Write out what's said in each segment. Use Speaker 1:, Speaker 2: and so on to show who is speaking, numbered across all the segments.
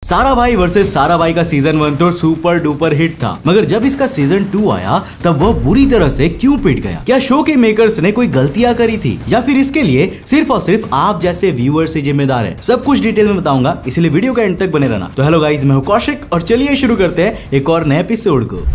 Speaker 1: Sarabhai versus Sarabhai का season 1 तो super duper hit था, मगर जब इसका सीजन 2 आया तब वह बुरी तरह से क्यों पिट गया? क्या शो के मेकर्स ने कोई गलतियां करी थी या फिर इसके लिए सिर्फ और सिर्फ आप जैसे व्यूअर्स ही जिम्मेदार है? सब कुछ डिटेल में बताऊंगा, इसलिए वीडियो का एंड तक बने रहना। तो हेलो गाइस, मैं हूं कौशिक और चलिए शुरू करते हैं एक और नए एपिसोड को।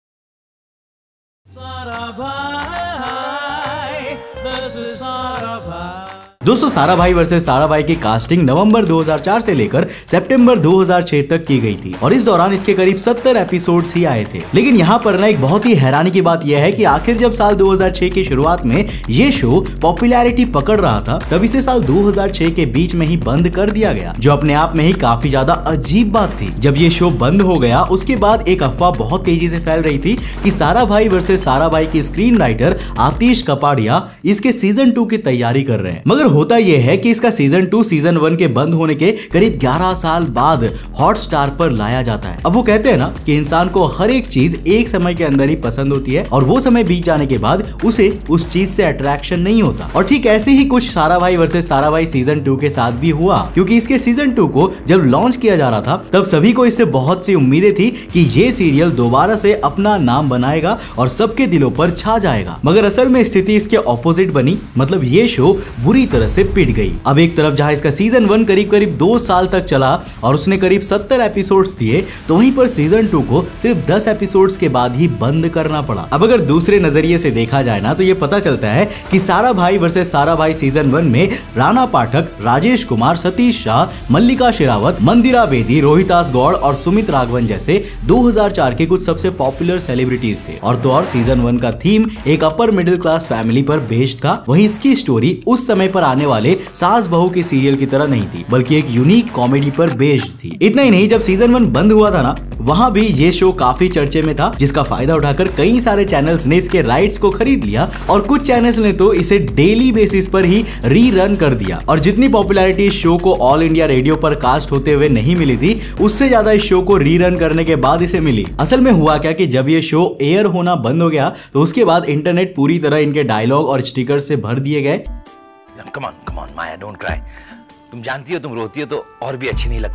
Speaker 1: दोस्तों, साराभाई वर्सेस साराभाई की कास्टिंग नवंबर 2004 से लेकर सितंबर 2006 तक की गई थी और इस दौरान इसके करीब 70 एपिसोड्स ही आए थे। लेकिन यहाँ पर ना एक बहुत ही हैरानी की बात यह है कि आखिर जब साल 2006 की शुरुआत में ये शो पॉपुलैरिटी पकड़ रहा था, तब इसे साल 2006 के बीच में ही बंद कर दिया गया, जो अपने आप में ही काफी ज्यादा अजीब बात थी। जब ये शो बंद हो गया, उसके बाद एक अफवाह बहुत तेजी से फैल रही थी कि साराभाई वर्सेस साराभाई की स्क्रीन राइटर आतिश कपाड़िया इसके सीजन 2 की तैयारी कर रहे हैं। मगर होता यह है कि इसका सीजन 2 सीजन 1 के बंद होने के करीब 11 साल बाद हॉटस्टार पर लाया जाता है। अब वो कहते हैं ना कि इंसान को हर एक चीज एक समय के अंदर ही पसंद होती है और वो समय बीत जाने के बाद उसे उस चीज से अट्रैक्शन नहीं होता। और ठीक ऐसे ही कुछ साराभाई वर्सेस साराभाई सीजन 2 के साथ भी हुआ, क्योंकि इसके सीजन 2 को जब लॉन्च किया जा रहा था तब सभी को इससे बहुत सी उम्मीदें थी कि ये सीरियल दोबारा से अपना नाम बनाएगा और सबके दिलों पर छा जाएगा। मगर असल में स्थिति इसके ऑपोजिट बनी, मतलब ये शो बुरी तरह से पिट गई। अब एक तरफ जहां इसका सीजन 1 करीब 2 साल तक चला और उसने करीब 70 एपिसोड्स दिए, तो वहीं पर सीजन 2 को सिर्फ 10 एपिसोड्स के बाद ही बंद करना पड़ा। अब अगर दूसरे नजरिए से देखा जाए ना, तो ये पता चलता है कि साराभाई वर्सेस साराभाई सीजन 1 में राणा पाठक, राजेश कुमार, सतीश शाह, मल्लिका शेरावत, मंदिरा बेदी, रोहितास गौड़ और सुमित राघवन जैसे 2004 के कुछ सबसे पॉपुलर सेलिब्रिटीज थे। और तो और सीजन 1 का थीम एक अपर मिडिल क्लास फैमिली पर बेस्ड था। वहीं इसकी स्टोरी उस समय पर आने वाले सास बहू के सीरियल की तरह नहीं थी, बल्कि एक यूनिक कॉमेडी पर बेस्ड थी। इतना ही नहीं, जब सीजन 1 बंद हुआ था ना, वहां भी ये शो काफी चर्चे में था, जिसका फायदा उठाकर कई सारे चैनल्स ने इसके राइट्स को खरीद लिया और कुछ चैनल्स ने तो इसे डेली बेसिस पर ही रीरन कर दिया। और जितनी पॉपुलैरिटी इस शो को ऑल इंडिया रेडियो पर कास्ट होते हुए नहीं मिली थी, उससे ज्यादा इस शो को रीरन करने के बाद इसे मिली। असल में हुआ क्या कि जब ये शो एयर होना बंद हो गया, तो उसके बाद इंटरनेट पूरी तरह इनके डायलॉग और स्टिकर से भर दिए गए।
Speaker 2: Come on, Maya, don't cry. तुम जानती हो, तुम रोती हो तो और भी अच्छी नहीं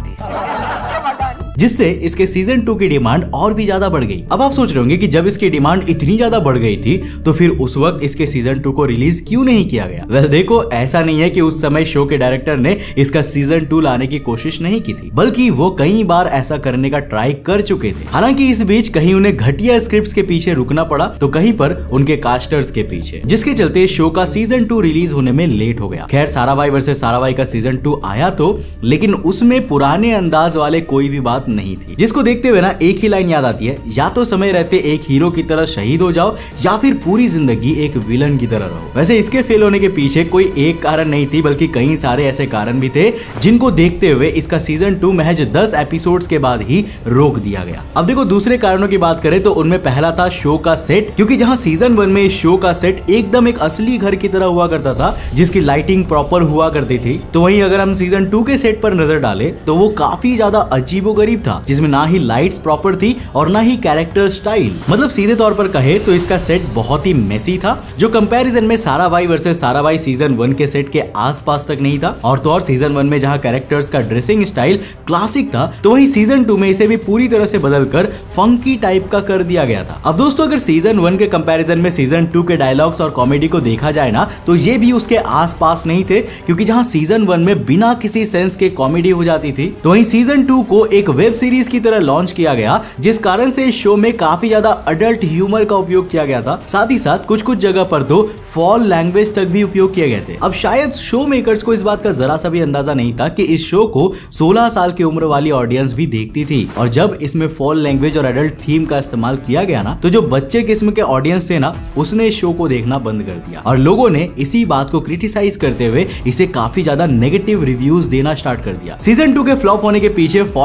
Speaker 2: लगती।
Speaker 1: जिससे इसके सीजन 2 की डिमांड और भी ज्यादा बढ़ गई। अब आप सोच रहे होंगे कि जब इसकी डिमांड इतनी ज्यादा बढ़ गई थी, तो फिर उस वक्त इसके सीजन 2 को रिलीज क्यों नहीं किया गया? वैसे देखो, ऐसा नहीं है कि उस समय शो के डायरेक्टर ने इसका सीजन 2 लाने की कोशिश नहीं की थी, बल्कि वो कई बार ऐसा करने का ट्राई कर चुके थे। हालांकि इस बीच कहीं उन्हें घटिया स्क्रिप्ट्स के पीछे रुकना पड़ा, तो कहीं पर उनके कास्टर्स के पीछे, जिसके चलते शो का सीजन 2 रिलीज होने में लेट हो गया। खैर, साराभाई वर्सेस साराभाई का सीजन 2 आया तो, लेकिन उसमें पुराने अंदाज वाले कोई भी बात नहीं थी, जिसको देखते हुए ना एक ही लाइन याद आती है, या तो समय रहते एक हीरो की तरह शहीद हो जाओ या फिर पूरी जिंदगी एक विलन की तरह रहो। वैसे इसके फेल होने के पीछे कोई एक कारण नहीं थी, बल्कि कई सारे ऐसे कारण भी थे, जिनको देखते हुए इसका सीजन 2 महज 10 एपिसोड्स के बाद ही रोक दिया गया। अब देखो, दूसरे कारणों की बात करें तो उनमें पहला था शो का सेट, क्योंकि जहां सीजन 1 में इस शो का सेट एकदम एक असली घर की तरह हुआ करता था, जिसकी लाइटिंग प्रॉपर हुआ करती थी, तो वहीं अगर हम सीजन 2 के सेट पर नजर डालें तो वो काफी ज्यादा अजीबोगरीब था, जिसमें ना ही लाइट्स प्रॉपर थी और ना ही कैरेक्टर स्टाइल। मतलब सीधे तौर पर कहे तो इसका सेट बहुत ही मेसी था, जो कंपैरिजन में साराभाई वर्सेस साराभाई सीजन 1 के सेट के आसपास तक नहीं था। और तो और सीजन 1 में जहां कैरेक्टर्स का ड्रेसिंग स्टाइल क्लासिक था, तो वहीं सीजन 2 में इसे भी पूरी तरह से बदलकर फंकी टाइप का कर दिया गया था। अब दोस्तों, अगर सीजन 1 के कंपैरिजन में सीजन 2 के डायलॉग्स और कॉमेडी को देखा जाए ना, तो ये भी उसके आसपास नहीं थे, क्योंकि जहां सीजन 1 में बिना किसी सेंस के कॉमेडी हो जाती थी, तो वहीं सीजन 2 को एक वेब सीरीज की तरह लॉन्च किया गया, जिस कारण से इस शो में काफी ज्यादा अडल्ट ह्यूमर का उपयोग किया गया था। साथ ही साथ कुछ कुछ जगह पर तो फॉल लैंग्वेज तक भी उपयोग किए गए थे। अब शायद शो मेकर्स को इस बात का जरा सा भी अंदाजा नहीं था कि इस शो को 16 साल की उम्र वाली ऑडियंस भी देखती थी, और जब इसमें फॉल लैंग्वेज और एडल्ट थीम का इस्तेमाल किया गया ना, तो जो बच्चे किस्म के ऑडियंस थे ना, उसने इस शो को देखना बंद कर दिया और लोगों ने इसी बात को क्रिटिसाइज करते हुए इसे काफी ज्यादा नेगेटिव रिव्यूज देना स्टार्ट कर दिया। सीजन 2 के फ्लॉप होने के पीछे फॉल लैंग्वेज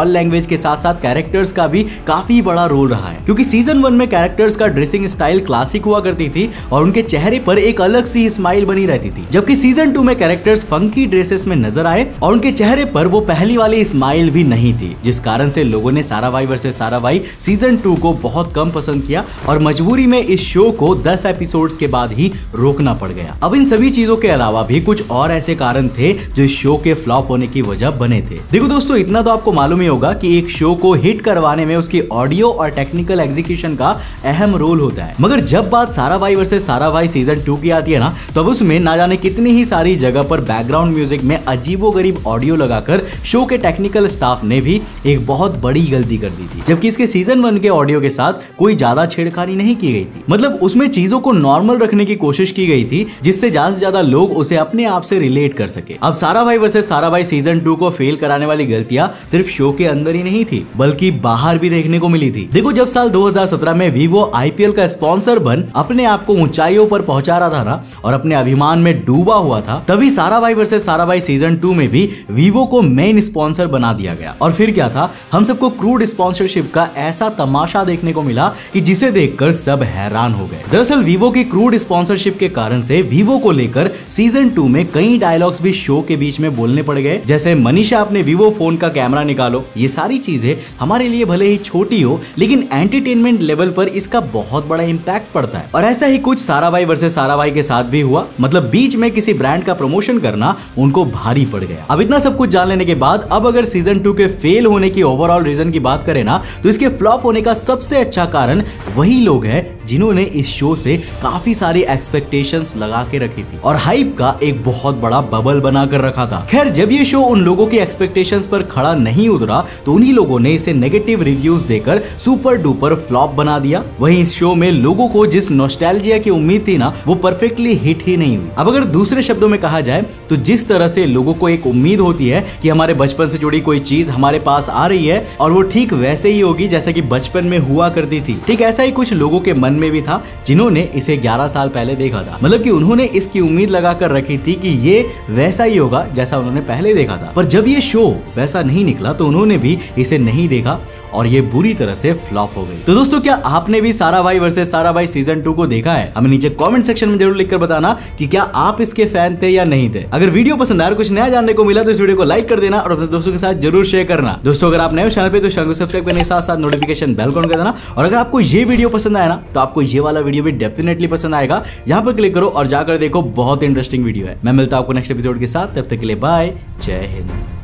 Speaker 1: के साथ साथ कैरेक्टर्स का भी काफी बड़ा रोल रहा है, क्योंकि सीजन 1 में कैरेक्टर्स का ड्रेसिंग स्टाइल क्लासिक हुआ करती थी और उनके चेहरे पर एक अलग सी स्माइल बनी रहती थी, जबकि सीजन 2 में कैरेक्टर्स फंकी ड्रेसेस में नजर आए और उनके चेहरे पर वो पहली वाली स्माइल भी नहीं थी, जिस कारण से लोगों ने सारा भाई वर्सेस सारा भाई सीजन 2 को बहुत कम पसंद किया और मजबूरी में इस शो को 10 एपिसोड्स के बाद ही रोकना पड़ गया। अब इन सभी चीजों के अलावा भी कुछ और ऐसे कारण थे जो इस शो के फ्लॉप होने की वजह बने थे। देखो दोस्तों, इतना तो आपको मालूम ही होगा कि एक शो को हिट करवाने में उसकी ऑडियो और टेक्निकल एग्जीक्यूशन का अहम रोल होता है, मगर जब बात सारा भाई वर्सेस सारा भाई सीजन 2 की आती है ना, तब उसमें ना जाने कितनी ही सारी जगह पर बैकग्राउंड म्यूजिक में अजीबोगरीब ऑडियो लगाकर शो के टेक्निकल स्टाफ ने भी एक बहुत बड़ी गलती कर दी थी, जबकि इसके सीजन 1 के ऑडियो के साथ कोई ज्यादा छेड़खानी नहीं की गई थी। मतलब उसमें चीजों को नॉर्मल रखने की कोशिश की गई थी, जिससे ज्यादा से ज्यादा लोग उसे अपने आप से रिलेट कर सके। अब सारा भाई वर्सेस सारा भाई सीजन 2 को फेल कराने वाली गलतियां सिर्फ शो के अंदर ही नहीं थी, बल्कि बाहर भी देखने को मिली थी। देखो, जब साल 2017 में वीवो आईपीएल का स्पॉन्सर बन अपने आप को ऊंचाइयों पर पहुंचा रहा था ना, और अपने अभिमान में डूबा हुआ था, तभी सारा भाई वर्सेस सारा भाई सीजन 2 में भी वीवो को मेन स्पॉन्सर बना दिया गया। और फिर क्या था, हम सबको क्रूड स्पॉन्सरशिप का ऐसा तमाशा देखने को मिला कि जिसे देखकर सब हैरान हो गए। दरअसल वीवो की क्रूड स्पॉन्सरशिप के कारण से वीवो को लेकर सीजन 2 में कई डायलॉग्स भी शो के बीच में बोलने पड़ गए, जैसे मनीषा अपने वीवो फोन का कैमरा निकालो। ये सारी चीजें हमारे लिए भले ही छोटी हो, लेकिन एंटरटेनमेंट लेवल पर इसका बहुत बड़ा इंपैक्ट पड़ता है। और ऐसा ही कुछ सारा भाई वर्सेस सारा भाई के साथ भी हुआ। मतलब बीच में किसी ब्रांड का प्रमोशन करना उनको भारी पड़ गया। अब इतना सब कुछ जान लेने के बाद अब अगर सीजन 2 के फेल होने की ओवरऑल रीजन की बात करें ना, तो इसके फ्लॉप होने का सबसे अच्छा कारण वही लोग हैं जिन्होंने इस शो से काफी सारी एक्सपेक्टेशंस लगा के रखी थी और हाइप का एक बहुत बड़ा बबल बना कर रखा था। खैर, जब ये शो उन लोगों की एक्सपेक्टेशंस पर खड़ा नहीं उतरा, तो उन्हीं लोगों ने इसे नेगेटिव रिव्यूज देकर सुपर डुपर फ्लॉप बना दिया। वहीं इस शो में लोगों को जिस नॉस्टैल्जिया की उम्मीद थी ना, वो परफेक्टली हिट ही नहीं हुई। अब अगर दूसरे शब्दों में कहा जाए तो जिस तरह से लोगों को एक उम्मीद होती है कि हमारे बचपन से जुड़ी कोई चीज हमारे पास आ रही है और वो ठीक वैसे ही होगी जैसे कि बचपन में हुआ करती थी, ठीक ऐसा ही कुछ लोगों के मन में भी था जिन्होंने इसे 11 साल पहले देखा था। मतलब कि उन्होंने इसकी उम्मीद लगा कर रखी थी कि ये वैसा ही होगा जैसा उन्होंने पहले देखा था, पर जब ये शो वैसा नहीं निकला तो उन्होंने भी इसे नहीं देखा और ये बुरी तरह से फ्लॉप हो गई। तो दोस्तों, क्या आपने भी सारा भाई वर्सेस सारा भाई सीजन 2 को देखा है? हमें नीचे कमेंट सेक्शन में जरूर लिखकर बताना कि क्या आप इसके फैन थे या नहीं थे। अगर वीडियो पसंद आया और कुछ नया जानने को मिला तो इस वीडियो को लाइक कर देना और अपने दोस्तों के साथ जरूर शेयर करना। दोस्तों, अगर आप नए हो चैनल पे तो चैनल को सब्सक्राइब करने के साथ साथ नोटिफिकेशन बेल ऑन कर देना। और अगर आपको ये वीडियो पसंद आया ना, तो आपको ये वाला वीडियो भी डेफिनेटली पसंद आएगा। यहाँ पर क्लिक करो और जाकर देखो, बहुत इंटरेस्टिंग वीडियो है। मैं मिलता हूं आपको नेक्स्ट एपिसोड के साथ, तब तक के लिए बाय, जय हिंद।